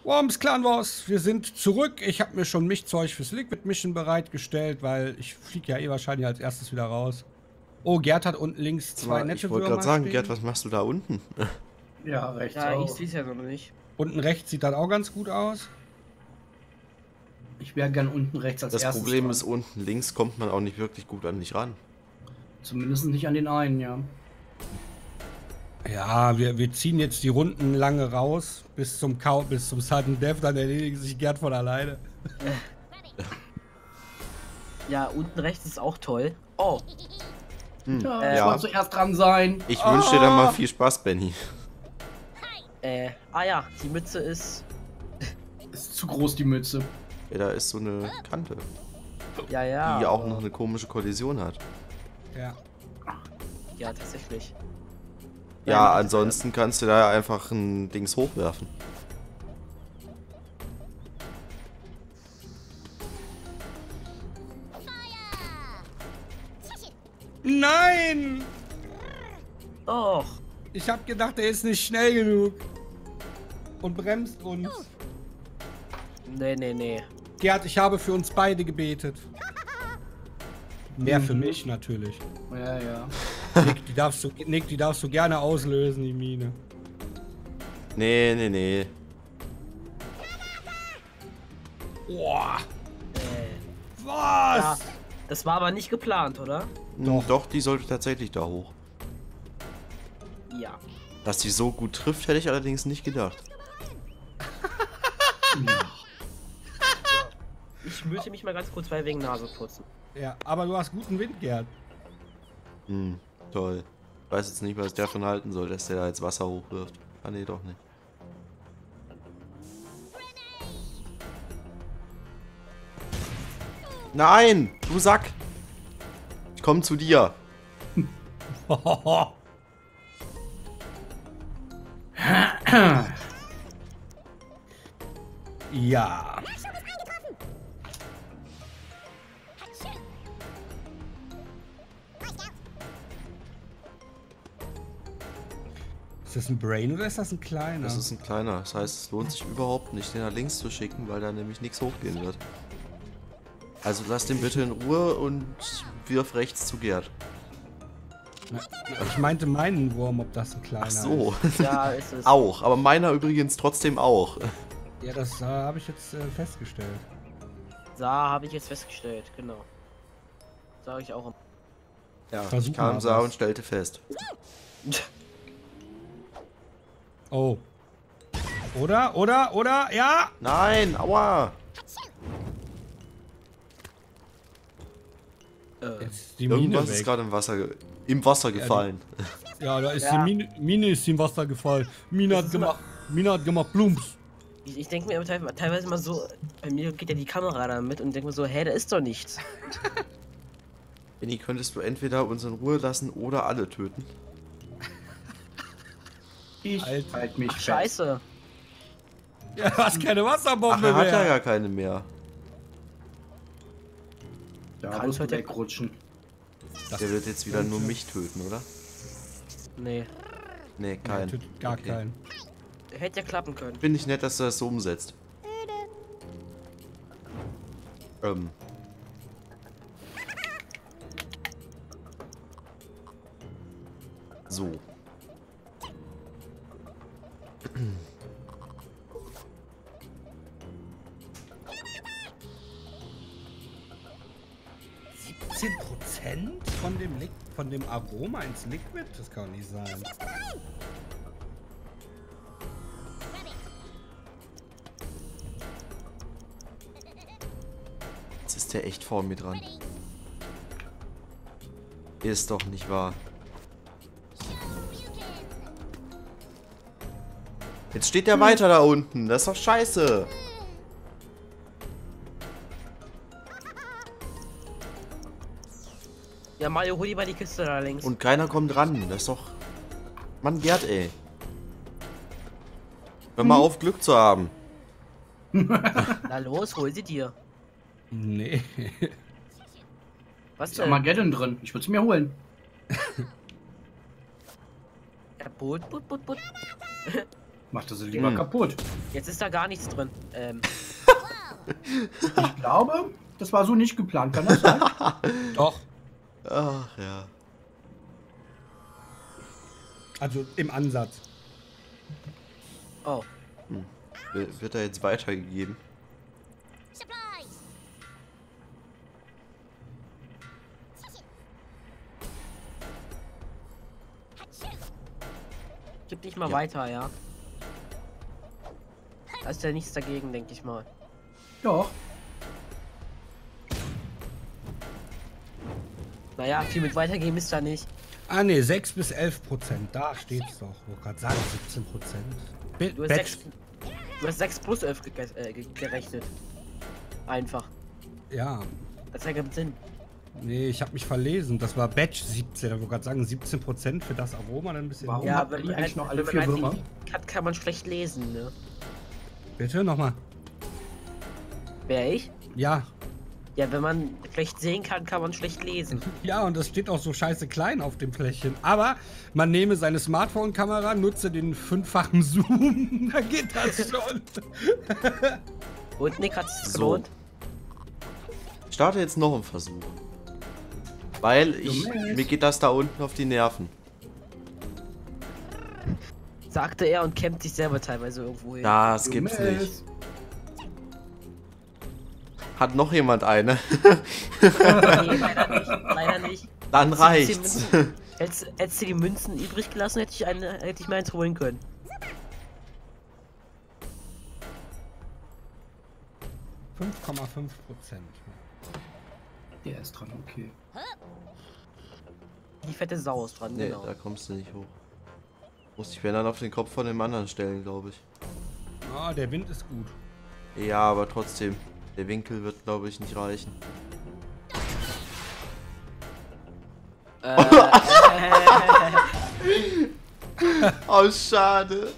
Worms Clan Wars, wir sind zurück. Ich habe mir schon Mischzeug fürs Liquid Mission bereitgestellt, weil ich fliege ja eh wahrscheinlich als erstes wieder raus. Oh, Gerd hat unten links Sag zwei mal, ich nette wollte gerade Würmer sagen, stehen. Gerd, was machst du da unten? Ja, rechts Ja, ich auch. sehe es ja noch nicht. Unten rechts sieht das auch ganz gut aus. Ich wäre gern unten rechts als Das erstes Problem dran. ist, unten links kommt man auch nicht wirklich gut an dich ran. Zumindest nicht an den einen, ja. Ja, wir ziehen jetzt die Runden lange raus bis zum Sudden Death, dann erledigt sich Gerd von alleine. Ja, unten rechts ist auch toll. Oh, Ja, ich wollte zuerst dran sein. Ich wünsche dir dann mal viel Spaß, Benny. ja, die Mütze ist... Ist zu groß, die Mütze. Ja, da ist so eine Kante, Ja. die auch noch eine komische Kollision hat. Ja. Ja, tatsächlich. Ja, ansonsten kannst du da einfach ein Dings hochwerfen. Nein! Och, Ich habe gedacht, er ist nicht schnell genug. Und bremst uns. nee. Gerd, ich habe für uns beide gebetet. Mehr für mich natürlich. Ja. Nick, die darfst du gerne auslösen, die Mine. Nee. Boah, Ja, was? das war aber nicht geplant, oder? Doch, die sollte tatsächlich da hoch. Ja. Dass die so gut trifft, hätte ich allerdings nicht gedacht. Ich müsste mich mal ganz kurz bei wegen Nase putzen. Ja, aber du hast guten Wind, Gerd. Toll. Ich weiß jetzt nicht, was ich davon halten soll, dass der da jetzt Wasser hochwirft. Ah, nee, doch nicht. Nein! Du Sack! Ich komm zu dir. Ja. Ist das ein Brain oder ist das ein kleiner? Das ist ein kleiner. Das heißt, es lohnt sich überhaupt nicht, den nach links zu schicken, weil da nämlich nichts hochgehen wird. Also lass den bitte in Ruhe und wirf rechts zu Gerd. Ich meinte meinen Wurm, ob das ein kleiner Ach so. Ja, ist es. Auch. Aber meiner übrigens trotzdem auch. ist. Ja, das habe ich jetzt festgestellt. Da habe ich jetzt festgestellt, genau. Sage ich auch immer. Ja, Versuch ich kam mal sah was. und stellte fest. Oh. Oder? Ja! Nein, aua! Jetzt ist die Mine Irgendwas ist weg. gerade im Wasser gefallen. Ja, da ist Ja. die Mine ist im Wasser gefallen. Mine hat gemacht Plumps. Ich denke mir aber teilweise mal so, bei mir geht ja die Kamera da mit und denke mir so, hä, da ist doch nichts. Benni, könntest du entweder uns in Ruhe lassen oder alle töten? Ich Alter. halt mich Ach, fest. scheiße. Ja, du hast keine Ach, Wasserbombe er hat ja mehr. gar keine mehr. Da Kann musst du heute- wegrutschen. Der wird jetzt wieder nur mich töten, oder? Nee. Nee, Nein, kein. tötet gar Okay. keinen. Hätte ja klappen können. Finde ich nett, dass du das so umsetzt. So. Von dem Aroma ins Liquid? Das kann doch nicht sein. Jetzt ist der echt vor mir dran. Ist doch nicht wahr. Jetzt steht der weiter da unten. Das ist doch scheiße. Ja, Mario, hol dir mal die Kiste da links. Und keiner kommt ran. Das ist doch... Mann, Gerd, ey. Hör mal auf, Glück zu haben. Na los, hol sie dir. Nee. Was Ist denn? Armageddon drin. Ich würde es mir holen. Ja, Boot. Macht er sie lieber kaputt. Jetzt ist da gar nichts drin. Ich glaube, das war so nicht geplant. Kann das sein? Doch. Ach ja. Also im Ansatz. Oh. Wird er jetzt weitergegeben? Gib dich mal Ja. weiter, ja. Da ist ja nichts dagegen, denke ich mal. Doch. Naja, viel mit weitergeben ist da nicht. Ah ne, 6 bis 11%. Da steht's doch. Ich wollte gerade sagen 17%. Du hast 6 plus 11 gerechnet. Einfach. Ja. Das ergibt Sinn. Nee, ich habe mich verlesen. Das war Batch 17. Ich wollte gerade sagen 17% für das Aroma, dann ein bisschen. Warum? hoch. hat man eigentlich noch alle 4 Würmer? Kann man schlecht lesen, ne? Bitte nochmal. Wer ich? Ja. Ja, wenn man schlecht sehen kann, kann man schlecht lesen. Ja, und das steht auch so scheiße klein auf dem Fläschchen. Aber man nehme seine Smartphone-Kamera, nutze den 5-fachen Zoom. Da geht das schon. Und Nick hat es So. gelohnt. Ich starte jetzt noch einen Versuch. Weil mir geht das da unten auf die Nerven. Sagte er und kämmt sich selber teilweise irgendwo hin. Das gibt's nicht. Hat noch jemand eine? Nee, leider nicht. Leider nicht. Dann reicht's. Hättest du die Münzen übrig gelassen, hätte ich mir eins holen können. ,5%. Der ist dran, okay. Die fette Sau ist dran, Nee, genau. da kommst du nicht hoch. Muss ich mir dann auf den Kopf von dem anderen stellen, glaube ich. Ah, der Wind ist gut. Ja, aber trotzdem. Der Winkel wird, glaube ich, nicht reichen. Oh, schade.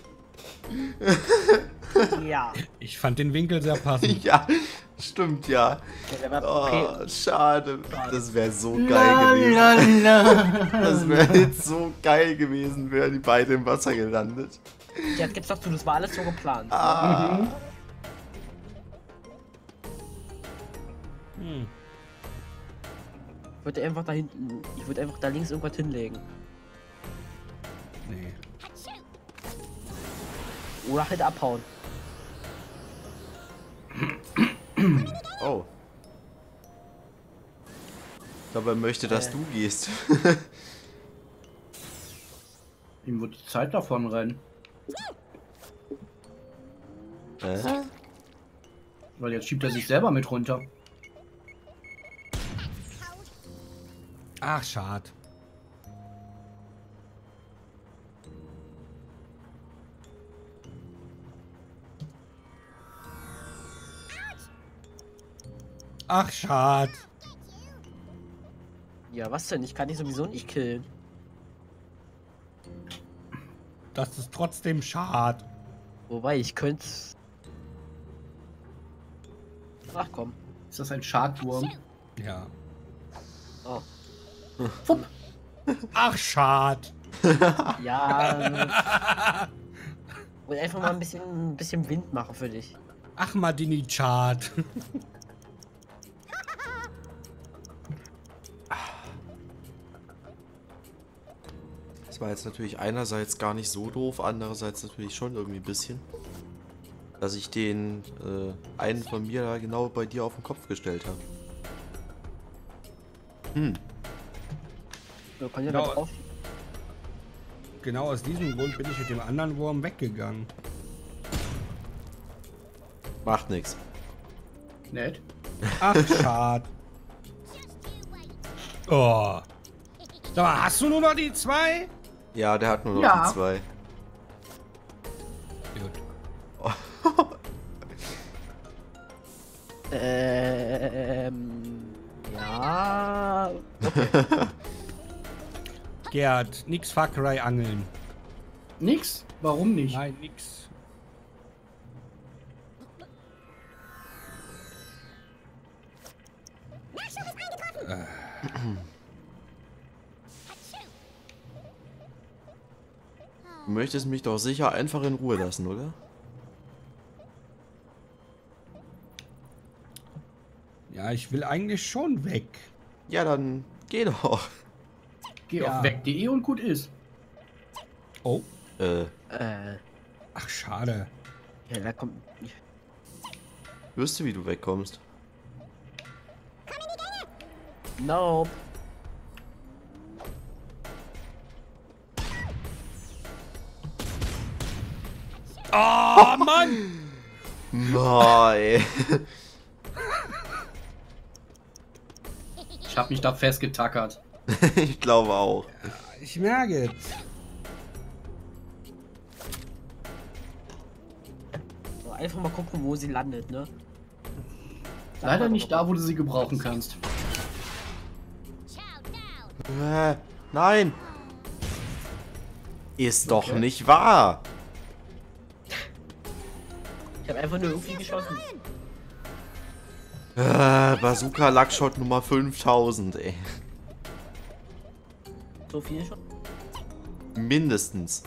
Ja. Ich fand den Winkel sehr passend. Ja, stimmt, ja. Der war okay. Oh, schade. Das wäre so geil gewesen. Das wäre jetzt so geil gewesen, wären die beide im Wasser gelandet. Ja, gibt's doch zu, das war alles so geplant. Ah. Hm. Ich würde einfach da hinten, ich würde einfach da links irgendwas hinlegen. Nee. Oder halt abhauen. Oh. Ich glaube, er möchte, dass du gehst. Ihm wird die Zeit davon rennen. Weil jetzt schiebt er sich selber mit runter. Ach, schade. Ach, schade. Ja, was denn? Ich kann dich sowieso nicht killen. Das ist trotzdem schade. Wobei, ich könnte... Ach komm. Ist das ein Schadwurm? Ja. Oh. Fupp. Ach, schade. Ja. Und einfach mal ein bisschen Wind machen für dich. Ach, Madini Chart. Das war jetzt natürlich einerseits gar nicht so doof, andererseits natürlich schon irgendwie ein bisschen. Dass ich den einen von mir da genau bei dir auf den Kopf gestellt habe. Wir können ja Genau. da drauf. Genau aus diesem Grund bin ich mit dem anderen Wurm weggegangen. Macht nix. Nett. Ach, schade. Oh. Sag mal, hast du nur noch die 2? Ja, der hat nur noch Ja. die 2. Gut. Ja. Gerd, nix Fuckerei angeln. Nix? Warum nicht? Nein, nix. Du möchtest mich doch sicher einfach in Ruhe lassen, oder? Ja, ich will eigentlich schon weg. Ja, dann geh doch. Geh Ja. auf weg.de und gut ist. Oh. Ach, schade. Ja, da kommt. Wüsst du, wie du wegkommst? Nope. Oh, Mann! Nein. Ich hab mich da festgetackert. Ich glaube auch. Ich merke es. So, einfach mal gucken, wo sie landet, ne? Leider nicht da, wo du sie gebrauchen kannst. Nein. Ist doch Okay. nicht wahr. Ich habe einfach nur irgendwie geschossen. Bazooka Luckshot Nummer 5000, ey. So viel schon. Mindestens.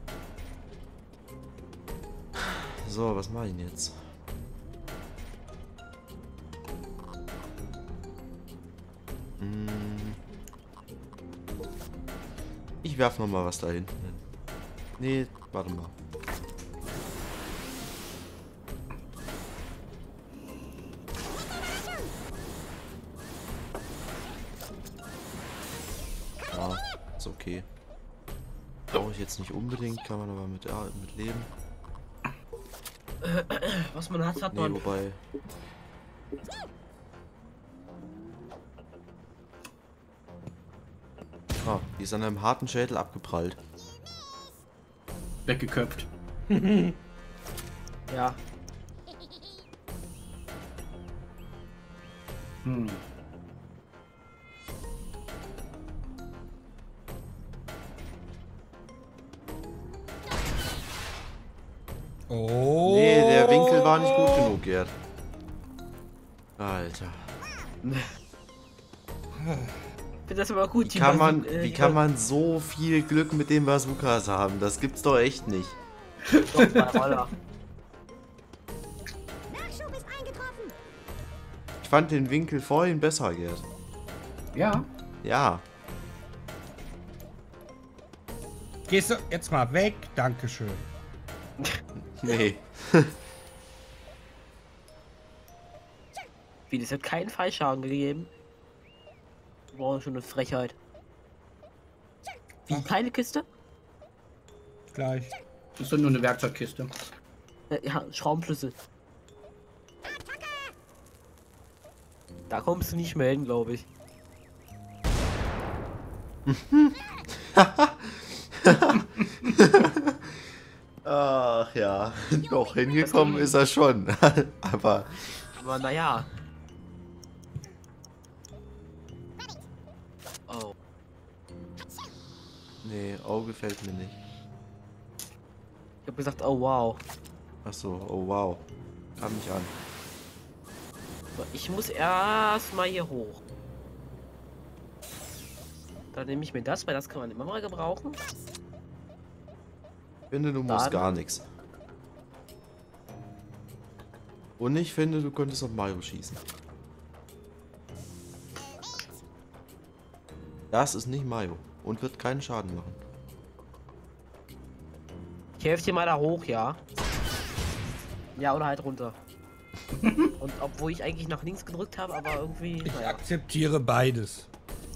So, was mache ich denn jetzt? Ich werfe noch mal was da hinten hin. Nee, warte mal. Ja, ist okay. Brauche ich jetzt nicht unbedingt, kann man aber mit leben. Was man hat, hat Nee, man. wobei. Ah, die ist an einem harten Schädel abgeprallt. Weggeköpft. Ja. Hm. Oh. Nee, der Winkel war nicht gut genug, Gerd. Alter. Ich finde das aber gut. Wie kann man so viel Glück mit den Bazookas haben? Das gibt's doch echt nicht. Doch, bei Roller. Ich fand den Winkel vorhin besser, Gerd. Ja. Ja. Gehst du jetzt mal weg? Dankeschön. Nee. Wie, das hat keinen Fallschaden gegeben. Boah, schon eine Frechheit. Wie, keine Kiste? Gleich. Das ist doch nur eine Werkzeugkiste. Ja, Schraubenschlüssel. Da kommst du nicht mehr hin, glaube ich. Ach ja. Doch, hingekommen ist er schon. Aber. Aber naja. Oh. Nee, Auge gefällt mir nicht. Ich habe gesagt, oh wow. Achso, oh wow. Kam nicht an. So, ich muss erstmal hier hoch. Dann nehme ich mir das, weil das kann man immer mal gebrauchen. Ich finde, du musst Dann- gar nichts. Und ich finde, du könntest auf Mario schießen. Das ist nicht Mario und wird keinen Schaden machen. Ich helfe dir mal da hoch, ja. Ja, oder halt runter. Und obwohl ich eigentlich nach links gedrückt habe, aber irgendwie. Ich Naja. akzeptiere beides.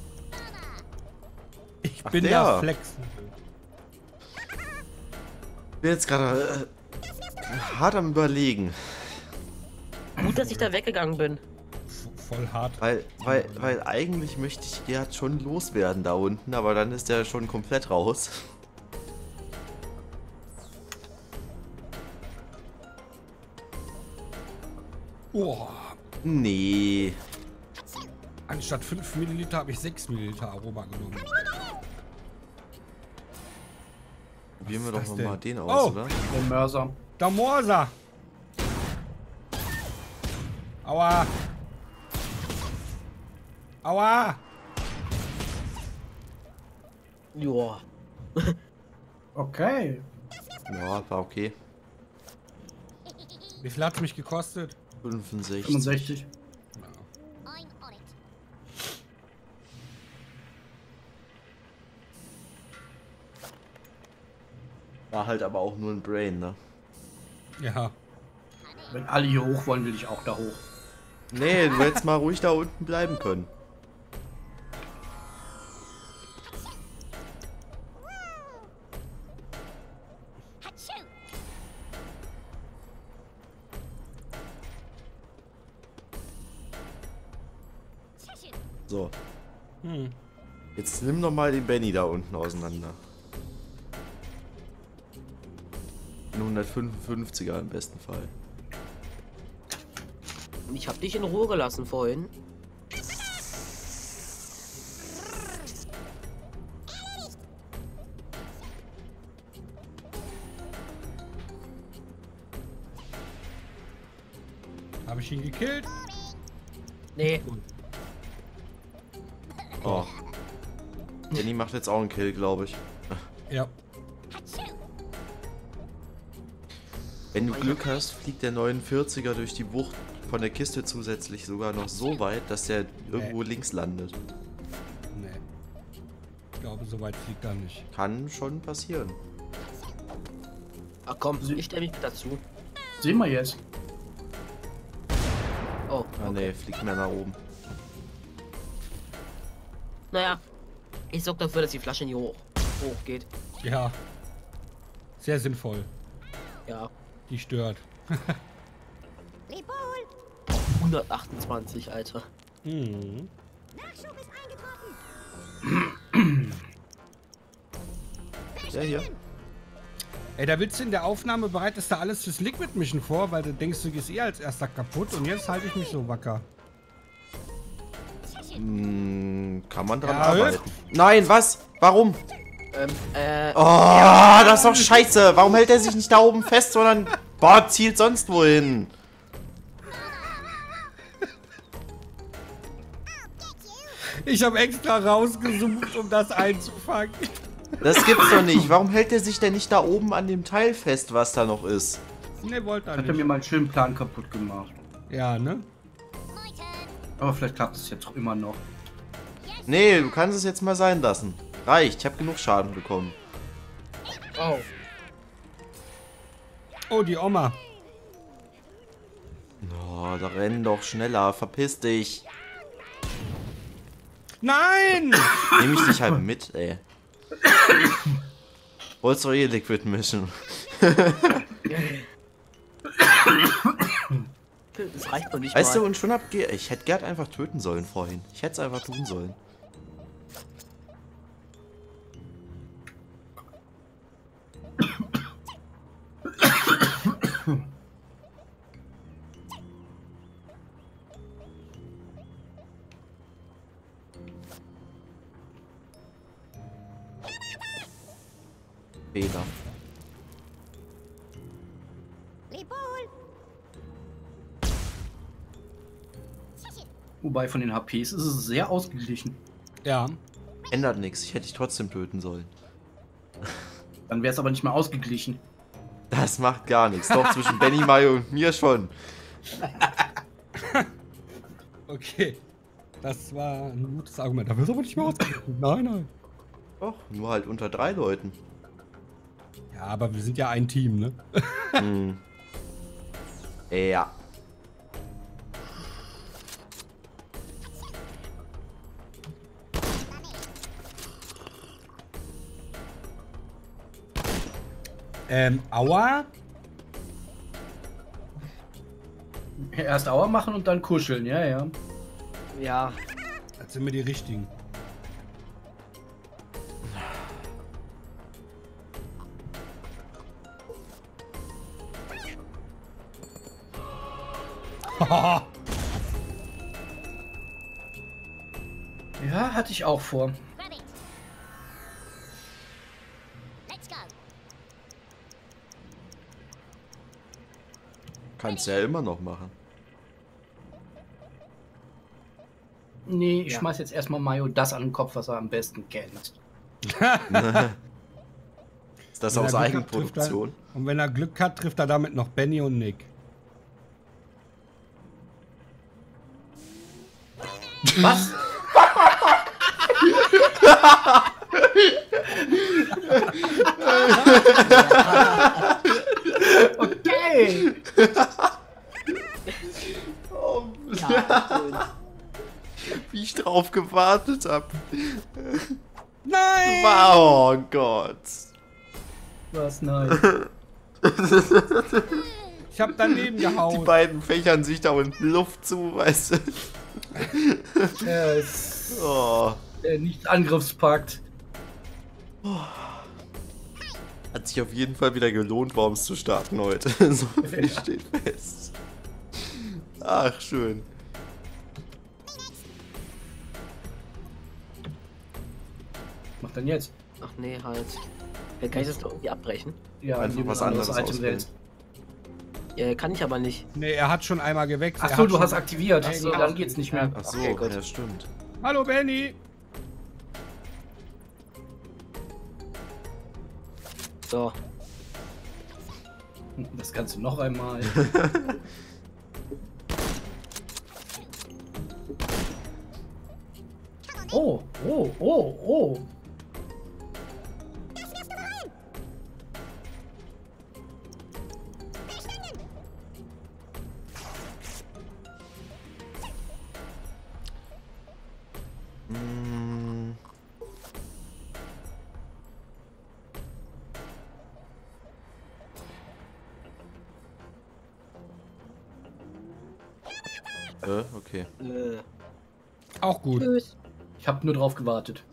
Ich Ach, bin der. da flexen. Ich bin jetzt gerade hart am Überlegen. Gut, dass ich da weggegangen bin. Voll hart. Weil eigentlich möchte ich Gerd schon loswerden da unten, aber dann ist der schon komplett raus. Oh. Nee. Anstatt 5 Milliliter habe ich 6 Milliliter Aroma genommen. Probieren wir Was doch ist noch das mal denn? den aus, Oh. oder? Der Mörser. Der Morser! Aua! Aua! Joa. Okay. Ja, war okay. Wie viel hat es mich gekostet? 65. 65. War halt aber auch nur ein Brain, ne? Ja. Wenn alle hier hoch wollen, will ich auch da hoch. Nee, du hättest mal ruhig da unten bleiben können. So. Jetzt nimm doch mal den Benny da unten auseinander. Ein 155er im besten Fall. Ich hab dich in Ruhe gelassen vorhin. Habe ich ihn gekillt? Nee. Oh. Benny macht jetzt auch einen Kill, glaube ich. Ja. Wenn du Glück hast, fliegt der 49er durch die Wucht von der Kiste zusätzlich sogar noch so weit, dass der irgendwo links landet. Nee. Ich glaube, so weit fliegt er nicht. Kann schon passieren. Ach komm, ich stell mich mit dazu. Sehen wir jetzt. Oh, Ah okay. nee, fliegt mehr nach oben. Naja, ich sorg dafür, dass die Flasche nie hoch geht. Ja. Sehr sinnvoll. Ja. Die stört. 128, Alter. Mhm. Ja, hier. Ey, da willst du in der Aufnahme bereitest du alles fürs Liquid Mission vor, weil du denkst, du gehst eh als erster kaputt und jetzt halte ich mich so wacker. Kann man dran Ja, arbeiten. Nein, was? Warum? Ja. Oh, das ist doch scheiße. Warum hält er sich nicht da oben fest, sondern boah, zielt sonst wohin? Ich habe extra rausgesucht, um das einzufangen. Das gibt's doch nicht. Warum hält er sich denn nicht da oben an dem Teil fest, was da noch ist? Ne, wollte er Hat er mir nicht. meinen schönen Plan kaputt gemacht. Ja, ne? Aber vielleicht klappt es jetzt auch immer noch. Nee, du kannst es jetzt mal sein lassen. Reicht, ich habe genug Schaden bekommen. Oh. Oh, die Oma. Oh, da renn doch schneller. Verpiss dich. Nein! Nehme ich dich halt mit, ey. Wolltest du eh Liquid Mission? Das reicht doch nicht Weißt du, mal. und schon ich hätte Gerd einfach töten sollen vorhin. Ich hätte es einfach tun sollen. Fehler. Wobei von den HPs ist es sehr ausgeglichen. Ja. Ändert nichts. Ich hätte dich trotzdem töten sollen. Dann wäre es aber nicht mehr ausgeglichen. Das macht gar nichts. Doch, zwischen Benny, Mayo und mir schon. Okay. Das war ein gutes Argument. Da wird aber nicht mehr ausgeglichen. Nein, nein. Doch, nur halt unter 3 Leuten. Ja, aber wir sind ja ein Team, ne? Hm. Ja. Aua? Erst Auer machen und dann kuscheln, ja, ja. Ja. Das sind wir die richtigen. Ja, hatte ich auch vor. Kannst ja immer noch machen. Nee, ich Ja. schmeiß jetzt erstmal Mayo das an den Kopf, was er am besten kennt. Das Das Wenn aus er Glück hat, trifft er- Eigenproduktion. Und wenn er Glück hat, trifft er damit noch Benny und Nick. Was? Okay. Oh, Ja, schön. wie ich drauf gewartet habe. Nein! Oh Gott. Was? Nein. Ich hab daneben Die gehauen. beiden fächern sich da unten Luft zu, weißt du. Er ist Oh. nicht Angriffspakt. Hat sich auf jeden Fall wieder gelohnt, Worms zu starten heute. So viel steht fest. Ach, schön. Was macht denn jetzt? Ach nee, halt. Kann ich das doch irgendwie abbrechen? Ja, Einfach indem du was ein anderes Item auswählen. wählst. Kann ich aber nicht. Nee, er hat schon einmal gewechselt. Ach Er so, hat du schon- hast aktiviert. Ach so. Nee, dann geht's nicht mehr. Ach so, Okay, gut. ja, stimmt. Hallo Benny! So. Das Ganze noch einmal. Oh, oh, oh, oh. Mm. Okay. Auch gut. Tschüss. Ich habe nur drauf gewartet.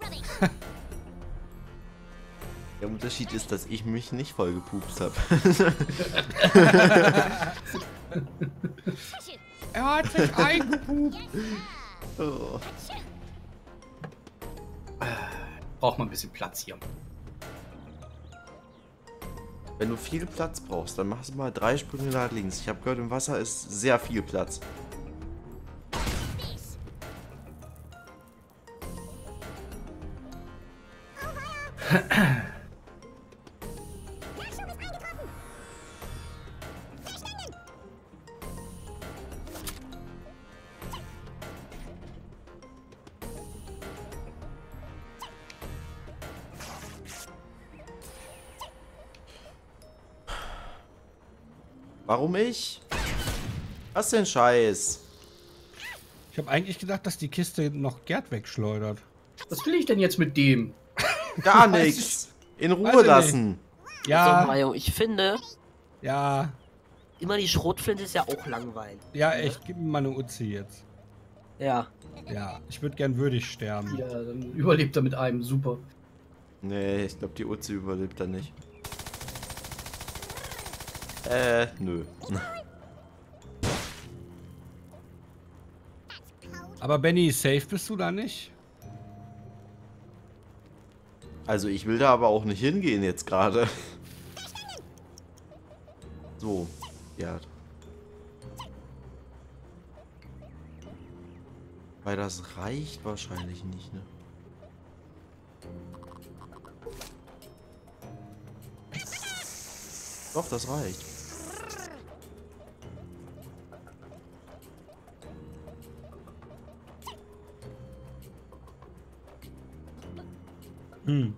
Der Unterschied ist, dass ich mich nicht voll gepupst habe. Er hat sich eingepupt. Oh. Braucht man ein bisschen Platz hier. Wenn du viel Platz brauchst, dann machst du mal 3 Sprünge nach links. Ich habe gehört, im Wasser ist sehr viel Platz. Warum ich? Was denn Scheiß? Ich habe eigentlich gedacht, dass die Kiste noch Gerd wegschleudert. Was will ich denn jetzt mit dem? Gar Weiß nichts. In weiß Ruhe ich lassen. So, Ja, Mario, ich finde, ja, immer die Schrotflinte ist ja auch langweilig. ja, echt. Gib mir mal eine Uzi jetzt. Ja. Ja, ich würde gern würdig sterben. Ja, dann überlebt er mit einem. Super. Nee, ich glaube, die Uzi überlebt da nicht. Nö. Aber Benny, safe bist du da nicht? Also ich will da aber auch nicht hingehen jetzt gerade. So, ja. Weil das reicht wahrscheinlich nicht, ne? Doch, das reicht. Hm.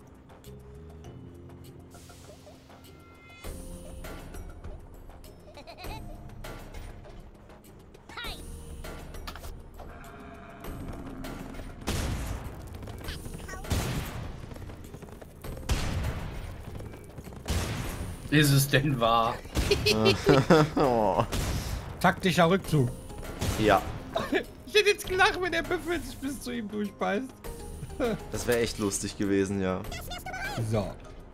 Ist es denn wahr? Oh. Taktischer Rückzug. Ja, Ich hätte jetzt gelacht, wenn der Büffel sich bis zu ihm durchbeißt. das wäre echt lustig gewesen, ja. So.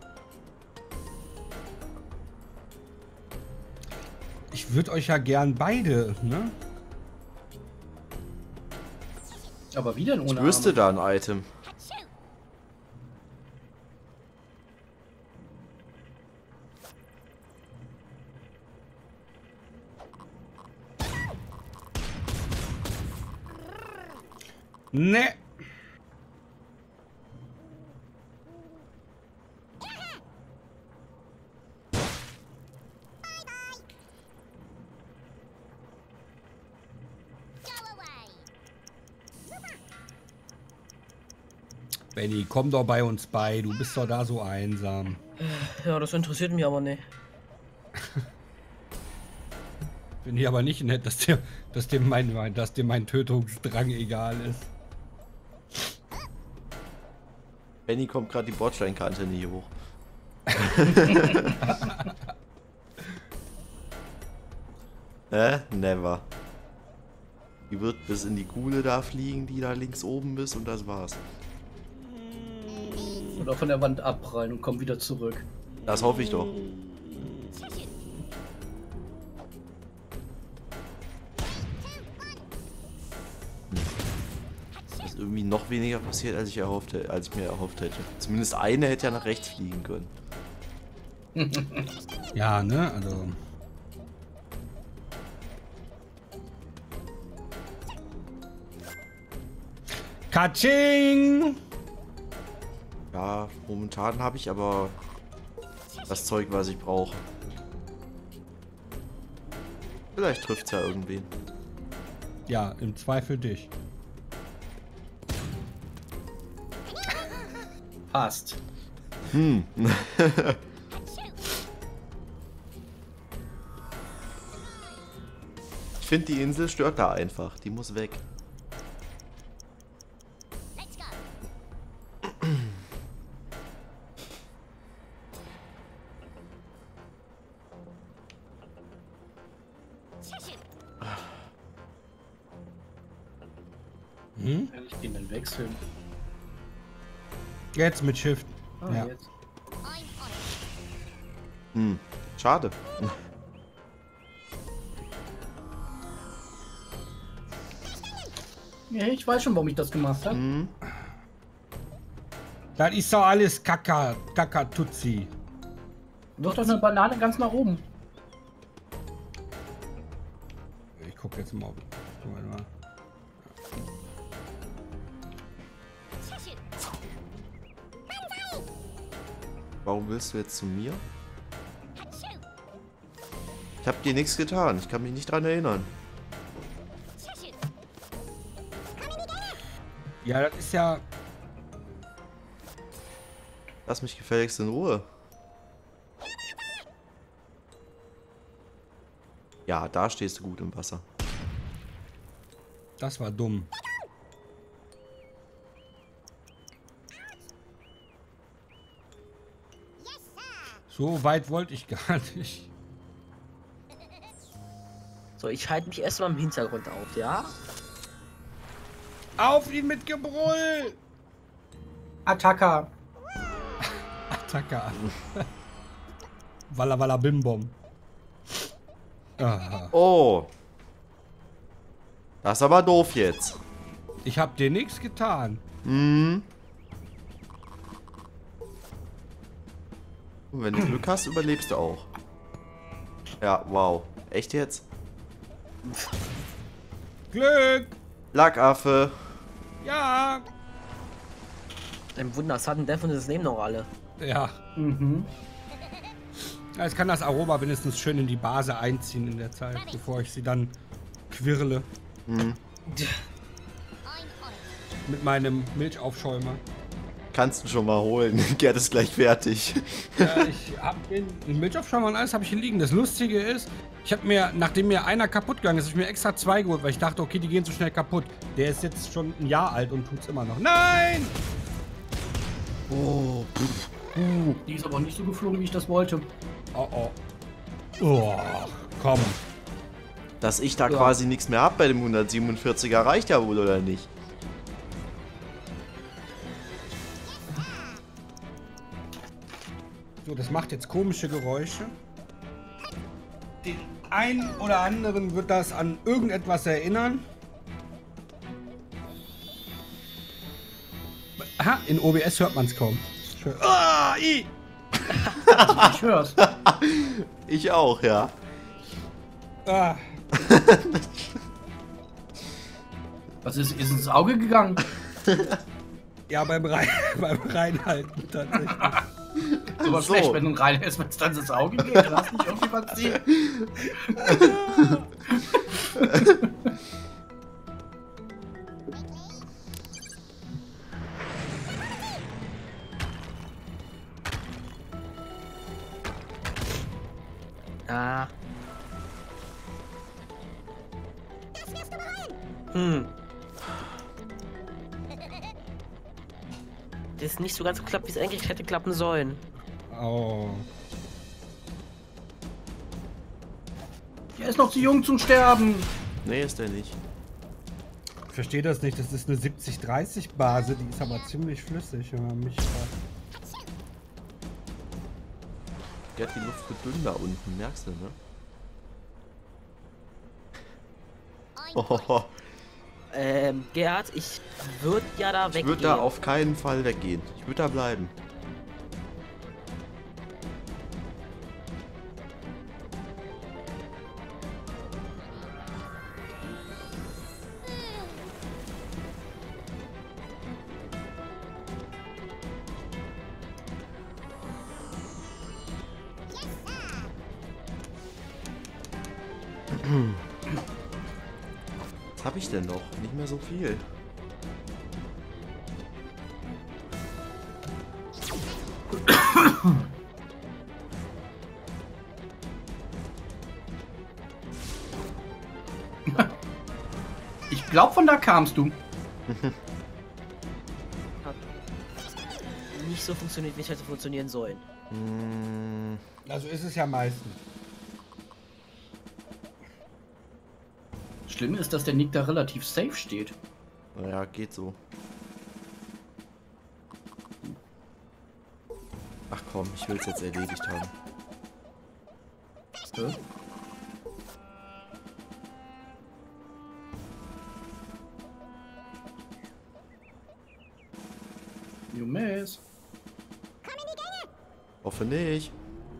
Ich würde euch ja gern beide, ne? Aber wie denn ohne Ich wüsste Arme? da ein Item. Ne. Benny, komm doch bei uns bei. Du bist doch da so einsam. Ja, das interessiert mich aber nicht. Finde ich aber nicht nett, dass dem mein Tötungsdrang egal ist. Benny kommt gerade die Bordsteinkante nie hoch. Never. Die wird bis in die Kuhle da fliegen, die da links oben ist, und das war's. Oder von der Wand abprallen und kommen wieder zurück. Das hoffe ich doch. Ist irgendwie noch weniger passiert, als ich mir erhofft hätte. Zumindest eine hätte ja nach rechts fliegen können. Ja, ne? Also. Katsching! Ja, momentan habe ich aber das Zeug, was ich brauche. Vielleicht trifft's ja irgendwen. Ja, im Zweifel dich. Passt. Ich finde, die Insel stört da einfach. Die muss weg. Kann ich den dann wechseln? Jetzt mit Shift. Ah, Ja. jetzt. Schade. Ja, ich weiß schon, warum ich das gemacht habe. Das ist doch alles Kakatutzi. Du hast doch eine Banane ganz nach oben. Ich guck jetzt mal. Guck mal. Warum willst du jetzt zu mir? Ich habe dir nichts getan. Ich kann mich nicht dran erinnern. Ja, das ist ja. Lass mich gefälligst in Ruhe. Ja, da stehst du gut im Wasser. Das war dumm. So weit wollte ich gar nicht. So, ich halte mich erstmal im Hintergrund auf, ja? Auf ihn mit Gebrüll! Attacka. Attacke. Walla Walla Bim Bom. Ah, Oh. Das ist aber doof jetzt. ich hab dir nichts getan. Und wenn du Glück hast, überlebst du auch. Ja, wow. Echt jetzt? Glück! Lackaffe. Ja! Ein Wunder, Sudden Death und das nehmen noch alle. Ja. Jetzt kann das Aroma wenigstens schön in die Base einziehen in der Zeit, bevor ich sie dann quirle. Mit meinem Milchaufschäumer. Kannst du schon mal holen. Gerd ist gleich fertig. Ja, ich hab den Milchaufschäumer und alles habe ich hier liegen. Das Lustige ist, ich habe mir, nachdem mir einer kaputt gegangen ist, habe ich mir extra 2 geholt, weil ich dachte, okay, die gehen so schnell kaputt. Der ist jetzt schon ein Jahr alt und tut's immer noch. Nein! Oh, Die ist aber nicht so geflogen, wie ich das wollte. Oh, oh. Oh, komm. dass ich da quasi nichts mehr hab bei dem 147er reicht ja wohl, oder nicht? So, das macht jetzt komische Geräusche. Den einen oder anderen wird das an irgendetwas erinnern. Aha, in OBS hört man es kaum. Ich hör's. Ich auch, ja. Ah. Was ist ins Auge gegangen? Ja, beim Reinhalten tatsächlich. Aber so. schlecht, wenn du rein ist, wenn es dann ins Auge geht. Dann hast du nicht irgendwie was sehen. Das ist nicht so ganz geklappt, wie es eigentlich hätte klappen sollen. Oh. Er ist noch zu jung zum Sterben. Nee, ist der nicht. Ich verstehe das nicht. Das ist eine 70-30-Base. Die ist aber ziemlich flüssig, wenn man mich fragt. Der hat die Luft gedünnt da unten, merkst du, ne? Oh, Gerhard, ich würde ja da ich weggehen. würde da auf keinen Fall weggehen. Ich würde da bleiben. Was habe ich denn noch? Nicht mehr so viel. Ich glaube, von da kamst du. Hat nicht so funktioniert, wie es hätte funktionieren sollen. Also ist es ja meistens. Schlimm ist, dass der Nick da relativ safe steht. Naja, geht so. Ach komm, ich will es jetzt erledigt haben. You miss. Hoffe nicht.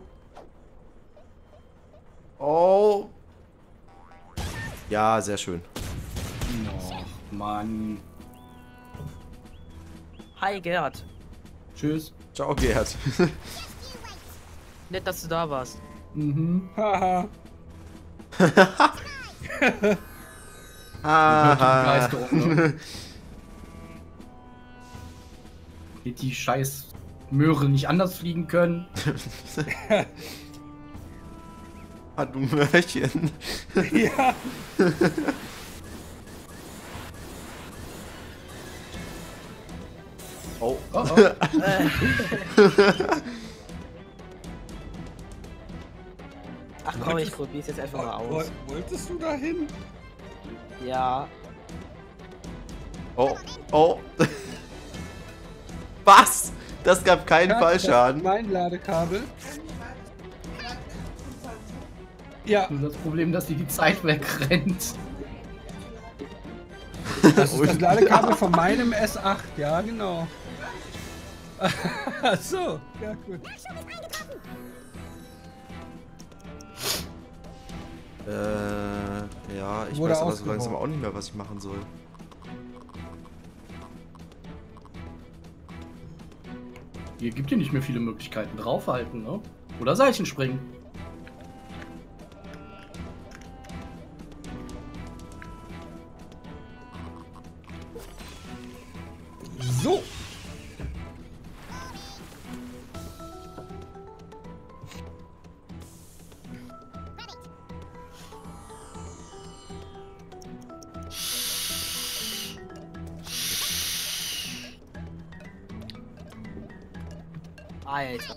Oh. Ja, sehr schön. Och, Mann. Hi, Gerhard. Tschüss. Ciao, Gerd. Nett, dass du da warst. Mhm. Haha. Begeisterung, ne? Hätte die scheiß Möhre nicht anders fliegen können. Ah, du Möhrchen. Ja. Oh. Oh, oh. Ach komm, ich probier's jetzt einfach mal aus. Wolltest du dahin? Ja. Oh. Oh. Was? Das gab keinen Fallschaden. Mein Ladekabel. Ja, Nur das Problem, dass die Zeit wegrennt. das ist das Ladekabel von meinem S8. Ja, genau. Ach so, ja gut. Ja, ich Wurde weiß aber so ausgebaut. langsam auch nicht mehr, was ich machen soll. Hier gibt hier nicht mehr viele Möglichkeiten draufhalten, ne? Oder Seilchen springen. So. Alter.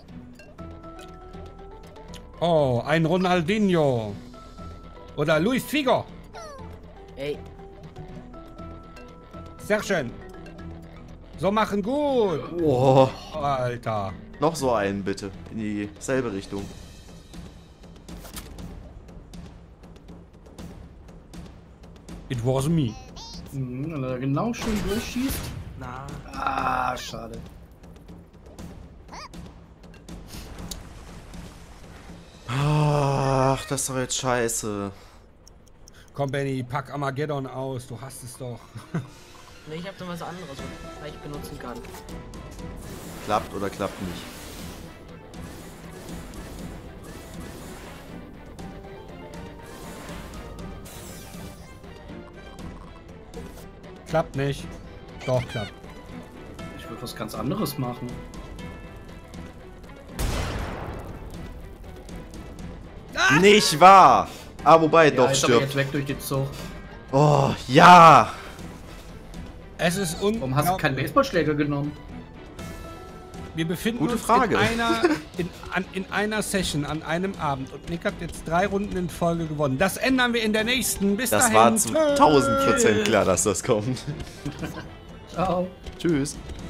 Oh, ein Ronaldinho. Oder Luis Figo. Ey, Sehr schön. So machen gut. Oh, Alter. noch so einen bitte. In dieselbe Richtung. It was me. Mhm, wenn er genau schön durchschießt. na. Ah, schade. Ach, das ist doch jetzt scheiße. Komm, Benny, pack Armageddon aus. Du hast es doch. Ne, ich hab noch was anderes, was ich vielleicht benutzen kann. Klappt oder klappt nicht. Klappt nicht. Doch, klappt. Ich würde was ganz anderes machen. Nicht wahr! Ah, wobei, Ja, doch, ist aber stirbt. jetzt weg durch den Zug. Oh, ja! Es ist unglaublich. Warum hast du keinen Baseballschläger genommen? Wir befinden Gute uns Frage. in einer Session an einem Abend und Nick hat jetzt 3 Runden in Folge gewonnen. Das ändern wir in der nächsten. Bis Das dahin. war zu 1000% klar, dass das kommt. Ciao. Tschüss.